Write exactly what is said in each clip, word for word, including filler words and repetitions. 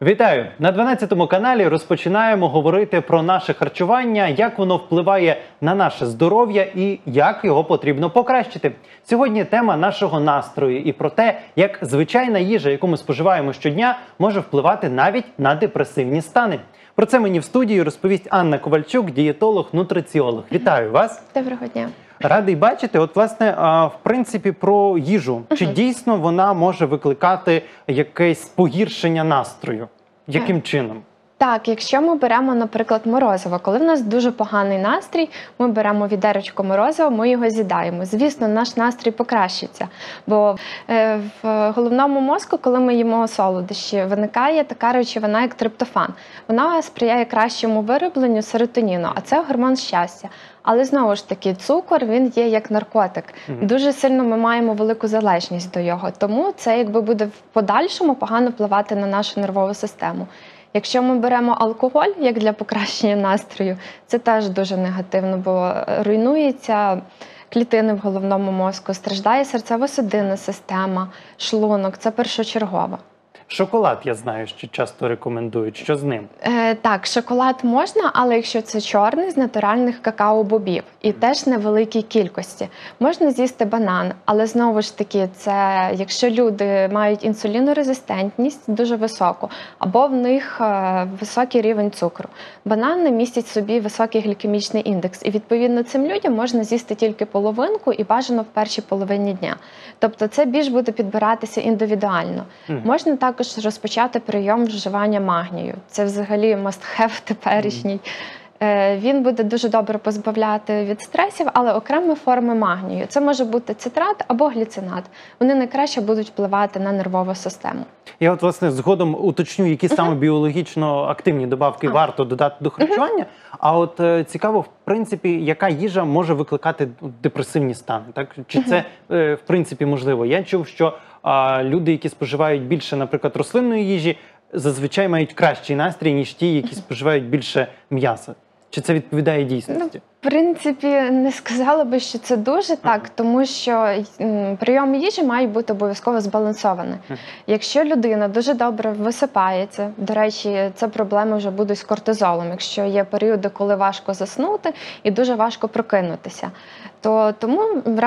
Вітаю! На дванадцятому каналі розпочинаємо говорити про наше харчування, як воно впливає на наше здоров'я і як його потрібно покращити. Сьогодні тема нашого настрою і про те, як звичайна їжа, яку ми споживаємо щодня, може впливати навіть на депресивні стани. Про це мені в студії розповість Анна Ковальчук, дієтолог-нутриціолог. Вітаю вас! Доброго дня! Радий бачити. От, власне, в принципі, про їжу. Чи дійсно вона може викликати якесь погіршення настрою? Яким чином? Так, якщо ми беремо, наприклад, морозиво, коли в нас дуже поганий настрій, ми беремо відерочко морозива, ми його з'їдаємо. Звісно, наш настрій покращиться, бо е, в головному мозку, коли ми їмо солодощі, виникає така речовина, як триптофан. Вона сприяє кращому виробленню серотоніну, а це гормон щастя. Але знову ж таки, цукор, він є як наркотик. Mm-hmm. Дуже сильно ми маємо велику залежність до його, тому це якби буде в подальшому погано впливати на нашу нервову систему. Якщо ми беремо алкоголь, як для покращення настрою, це теж дуже негативно, бо руйнуються клітини в головному мозку, страждає серцево-судинна система, шлунок, це першочергово. Шоколад, я знаю, що часто рекомендують. Що з ним? Е, так, шоколад можна, але якщо це чорний з натуральних какао-бобів і теж невеликій кількості. Можна з'їсти банан, але знову ж таки, це якщо люди мають інсулінорезистентність дуже високу, або в них е, високий рівень цукру. Банани містять в собі високий глікемічний індекс, і відповідно цим людям можна з'їсти тільки половинку і бажано в першій половині дня. Тобто це більш буде підбиратися індивідуально. Mm. Можна так також розпочати прийом вживання магнію. Це взагалі must-have теперішній. Mm-hmm. Він буде дуже добре позбавляти від стресів, але окремі форми магнію. Це може бути цитрат або гліцинат. Вони найкраще будуть впливати на нервову систему. Я от, власне, згодом уточню, які саме uh-huh. біологічно активні добавки uh-huh. варто додати до харчування. Uh-huh. А от е, цікаво, в принципі, яка їжа може викликати депресивні стани? Так? Чи uh-huh. це, е, в принципі, можливо? Я чув, що е, люди, які споживають більше, наприклад, рослинної їжі, зазвичай мають кращий настрій, ніж ті, які споживають більше м'яса. Чи це відповідає дійсності? Ну, в принципі, не сказала би, що це дуже так, ага. тому що м, прийом їжі має бути обов'язково збалансований. Ага. Якщо людина дуже добре висипається, до речі, це проблеми вже будуть з кортизолом, якщо є періоди, коли важко заснути і дуже важко прокинутися, то тому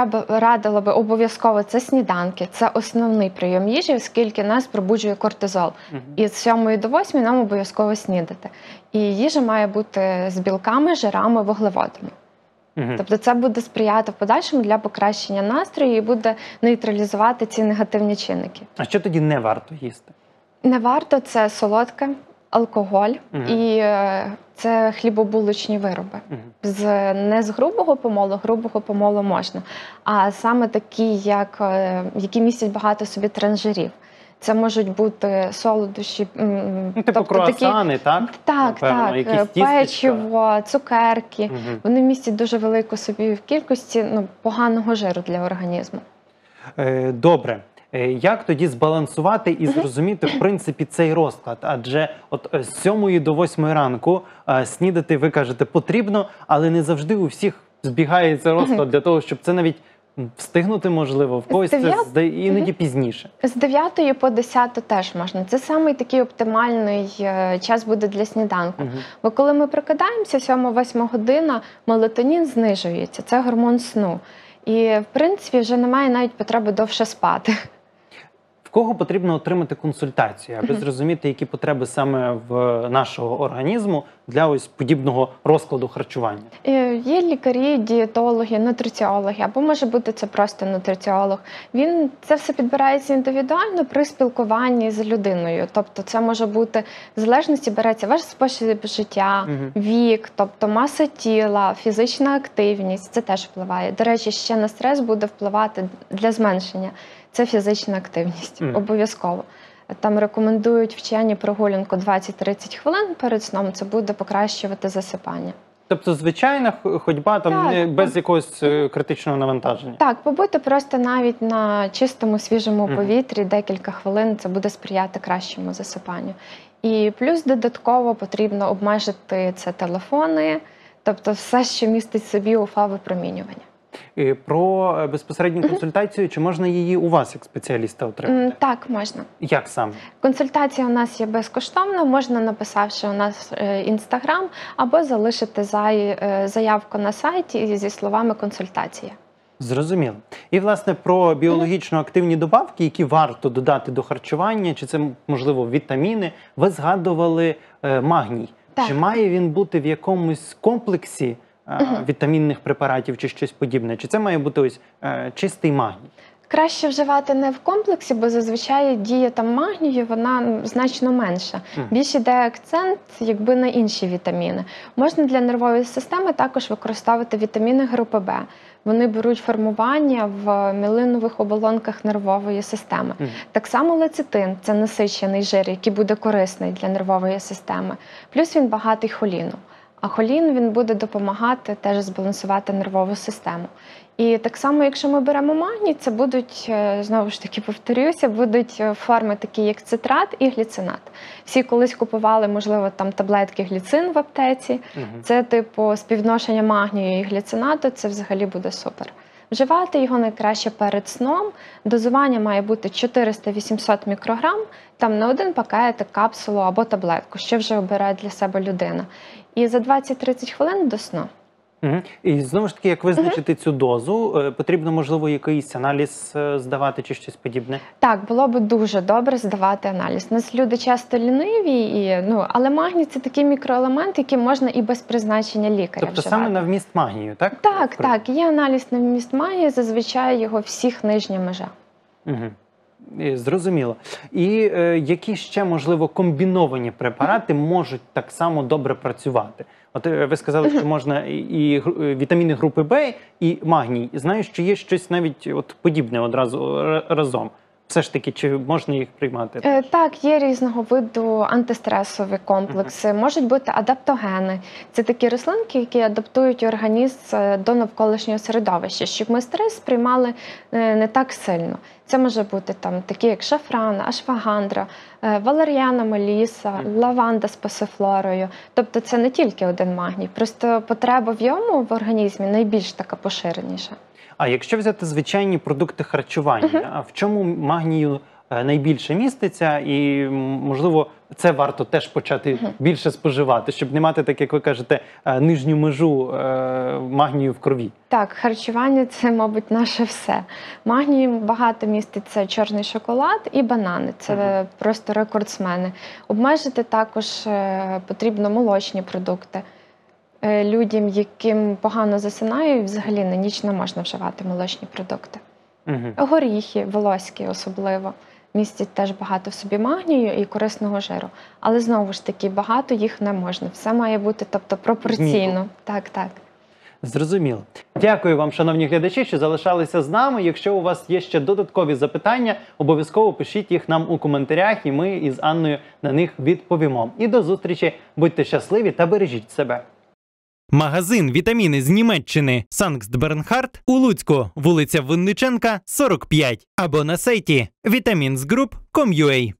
радила би обов'язково це сніданки, це основний прийом їжі, оскільки нас пробуджує кортизол. Ага. І з сьомої до восьмої нам обов'язково снідати. І їжа має бути з білками, жирами, вуглеводами. Угу. Тобто це буде сприяти в подальшому для покращення настрою і буде нейтралізувати ці негативні чинники. А що тоді не варто їсти? Не варто – це солодке, алкоголь угу. і це хлібобулочні вироби. Угу. З, не з грубого помолу, грубого помолу можна, а саме такі, як, які містять багато собі трансжирів. Це можуть бути солодощі, ну, типу тобто круасани, такі, так? Так, Напевно, так, печиво, цукерки. Угу. Вони містять дуже велику собі в кількості ну, поганого жиру для організму. Е, добре. Як тоді збалансувати і зрозуміти, в принципі, цей розклад? Адже от з сьомої до восьмої ранку снідати, ви кажете, потрібно, але не завжди у всіх збігається розклад для того, щоб це навіть встигнути, можливо, в когось це іноді пізніше. З дев'ятої по десяту теж можна. Це самий такий оптимальний час буде для сніданку. Угу. Бо коли ми прокидаємося, сьома-восьма година, мелатонін знижується. Це гормон сну. І, в принципі, вже немає навіть потреби довше спати. В кого потрібно отримати консультацію, аби зрозуміти, які потреби саме в нашого організму для ось подібного розкладу харчування? Є лікарі, дієтологи, нутриціологи, або може бути це просто нутриціолог. Він це все підбирається індивідуально при спілкуванні з людиною. Тобто це може бути, в залежності береться ваш спосіб життя, угу. вік, тобто маса тіла, фізична активність, це теж впливає. До речі, ще на стрес буде впливати для зменшення. Це фізична активність, mm. обов'язково. Там рекомендують вчені прогулянку двадцять-тридцять хвилин перед сном, це буде покращувати засипання. Тобто звичайна ходьба там так, не, без якогось критичного навантаження? Так, побути просто навіть на чистому, свіжому mm. повітрі декілька хвилин, це буде сприяти кращому засипанню. І плюс додатково потрібно обмежити це телефони, тобто все, що містить в собі у еф а-випромінювання. І про е, безпосередню консультацію, чи можна її у вас, як спеціаліста, М, отримати? Так, можна. Як саме? Консультація у нас є безкоштовна, можна, написавши у нас інстаграм, або залишити зай- е, заявку на сайті зі словами консультація. Зрозуміло. І, власне, про біологічно активні добавки, які варто додати до харчування, чи це, можливо, вітаміни, ви згадували е, магній. Так. Чи має він бути в якомусь комплексі е, Мгм. вітамінних препаратів чи щось подібне? Чи це має бути ось е, чистий магній? Краще вживати не в комплексі, бо зазвичай дія там магнію вона м, значно менша. Мгм. Більше йде акцент якби на інші вітаміни. Можна для нервової системи також використовувати вітаміни групи Б. Вони беруть формування в мілинових оболонках нервової системи. Мгм. Так само лецитин це насичений жир, який буде корисний для нервової системи. Плюс він багатий холіну. А холін він буде допомагати теж збалансувати нервову систему. І так само, якщо ми беремо магній, це будуть, е, знову ж таки повторюся, будуть е, форми такі, як цитрат і гліцинат. Всі колись купували, можливо, там таблетки гліцин в аптеці. Мгм. Це типу співвідношення магнію і гліцинату, це взагалі буде супер. Вживати його найкраще перед сном. Дозування має бути чотириста-вісімсот мікрограм, там на один пакетик, капсулу або таблетку, що вже обирає для себе людина. І за двадцять-тридцять хвилин до сну. Мгм. І знову ж таки, як визначити цю дозу? Е, Потрібно, можливо, якийсь аналіз е, здавати чи щось подібне? Так, було б дуже добре здавати аналіз. У нас люди часто ліниві, і, ну, але магній – це такий мікроелемент, який можна і без призначення лікаря Тобто вживати. саме на вміст магнію, так? Так, При- так, є аналіз на вміст магнію, зазвичай його всіх нижня межа. Мгм. І Зрозуміло. І е, які ще, можливо, комбіновані препарати можуть так само добре працювати? От е, ви сказали, що можна і, і гру- е, вітаміни групи Б, і магній. Знаю, що є щось навіть от подібне одразу ра- разом. Все ж таки, чи можна їх приймати? Е, Так, є різного виду антистресові комплекси, можуть бути адаптогени. Це такі рослинки, які адаптують організм е, до навколишнього середовища, щоб ми стрес сприймали е, не так сильно. Це може бути там такі, як шафран, ашвагандра, е, валеріана меліса, лаванда з пасифлорою. Тобто це не тільки один магній, просто потреба в йому в організмі найбільш така поширеніша. А якщо взяти звичайні продукти харчування, а в чому магнію е, найбільше міститься, і м, можливо це варто теж почати більше споживати, щоб не мати, так як ви кажете, е, нижню межу е, магнію в крові? Так, харчування – це, мабуть, наше все. Магнію багато міститься чорний шоколад і банани. Це Мгм. просто рекордсмени. Обмежити також е, потрібно молочні продукти. Е, Людям, яким погано засинає, взагалі на ніч не можна вживати молочні продукти. Мгм. Горіхи, волоські особливо, містять теж багато в собі магнію і корисного жиру. Але знову ж таки, багато їх не можна. Все має бути, тобто, пропорційно. Так, так. Зрозуміло. Дякую вам, шановні глядачі, що залишалися з нами. Якщо у вас є ще додаткові запитання, обов'язково пишіть їх нам у коментарях, і ми із Анною на них відповімо. І до зустрічі. Будьте щасливі та бережіть себе. Магазин «Вітаміни» з Німеччини Санкт-Бернхард у Луцьку, вулиця Винниченка, сорок п'ять. Або на сайті vitamins group крапка com крапка ua.